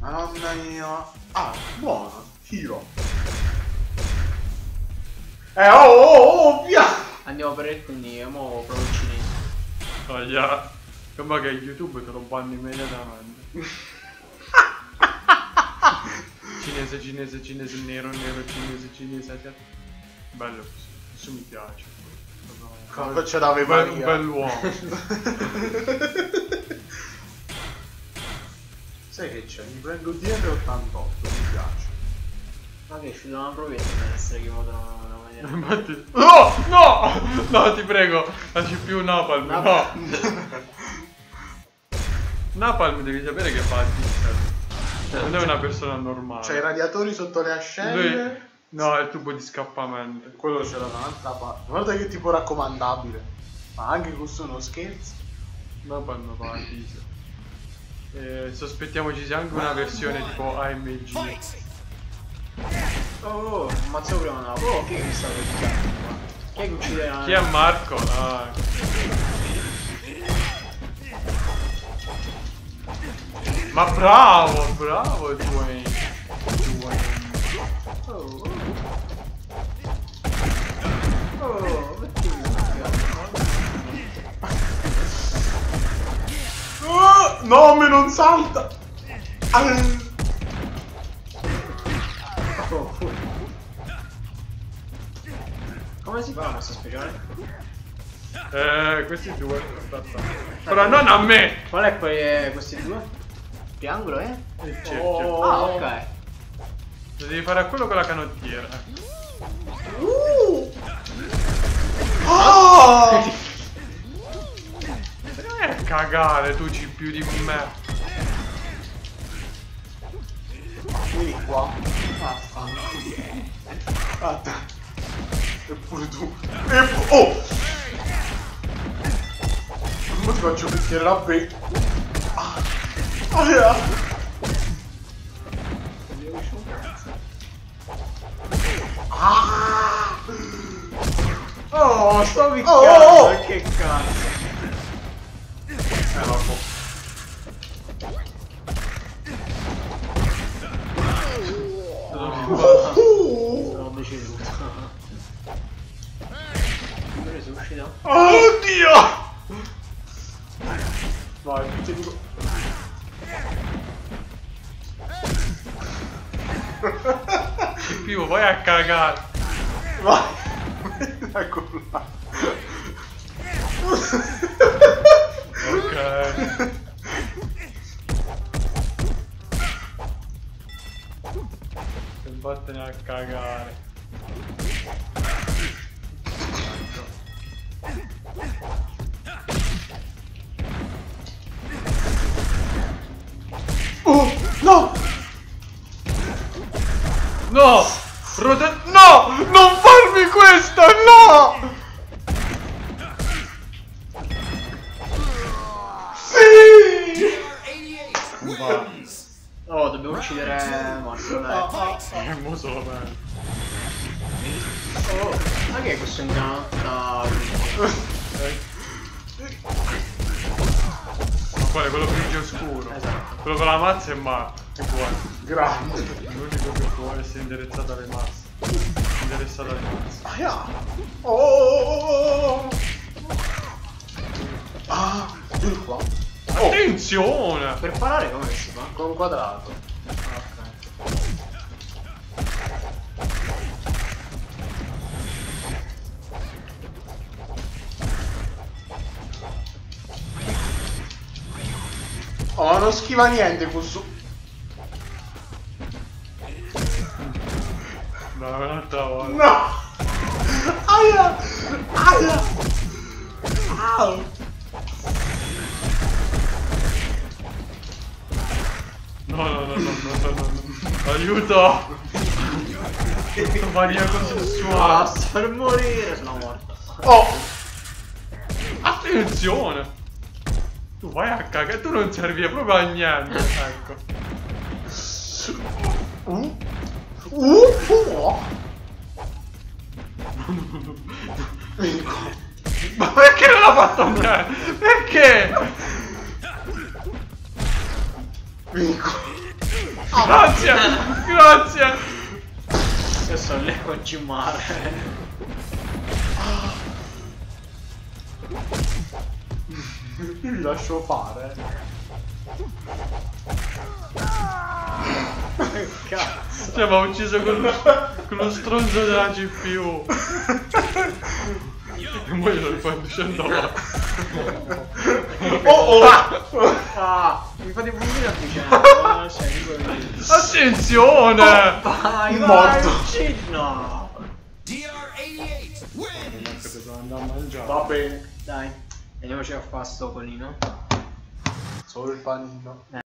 Mamma mia. Ah, buono. Tiro. Via. Andiamo per il quindi mo provo il cinese. Oh yeah. Come che YouTube te lo banno immediatamente. Cinese, cinese, cinese, nero, nero, cinese, cinese. Bello così. Questo mi piace. Come ce l'avevo Un bell'uomo. Sai che c'è? Mi prendo dietro 88, mi piace. Ma che è uscito una provetta per essere chiamato una maniera. Infatti... No! No! No, ti prego, lasci più Napalm, no! Napalm devi sapere che fa a distance. Non è una persona normale. C'è i radiatori sotto le ascelle. No, è il tubo di scappamento. Quello c'era da un'altra parte. Guarda che tipo raccomandabile. Ma anche questo è uno scherzo. Napalm fa a distance. Sospettiamo ci sia anche una versione tipo AMG. Oh, ammazzo prima una. Oh, chi è che sta uccidendo qua? Chi è che uccide la... Chi è Marco? Ah. Ma bravo, bravo Dwayne. Oh, perché no, me non salta. Come si fa la mossa speciale? Questi due. Aspetta. Però non a me! Qual è questi due? Triangolo, eh? Il cerchio. Ah, ok. Lo devi fare a quello con la canottiera. Perché cagare tu ci più di me? Vieni qua. Aspetta. Eppure tu. Oh! Come ti faccio picchiare la B? Oh, sto picchiando, che cazzo. Vabbè. Sono deceduto. Dove sei uscito? Oddio! Vai, ti dico. Più vai a cagare. Vai. Eccolo là. Ok. E vattene a cagare. Oh, no! No! No! Non farmi questo! No! Sì! Va. Oh, dobbiamo uccidere Marco, dai. Mo solo bene. Oh, ma che è questo incantato? Quale? Quello grigio scuro. Esatto. Quello con la mazza è Marco. Che vuoi? Grande. L'unico che può essere indirizzato alle masse. Interessato alle masse. Oh! Ah, vieni qua. Attenzione! Per parare come si fa? Con un quadrato. Ok. Oh, non schiva niente questo. No, un'altra volta. No! Aia! Aia! Au! No. Aiuto! Questo maniaco sessuale. Basta per morire, sono morto. Oh! Attenzione! Tu vai a cagare, tu non servi proprio a niente. Ecco. Ma perché non ha fatto niente? Perché? Vieni qua. Grazie! Grazie! Io sono lì con Cimare. Mi lascio fare. Cazzo. Cioè, mi ha ucciso con lo stronzo della CPU. E poi lo rifanno scendere. Oh! Ah, mi fate pulire a vicenda. Attenzione! Vai, Morto. No. DR88 wins! Che devo andare a mangiare. Va bene. Dai, andiamoci a fare sto panino. Solo il panino.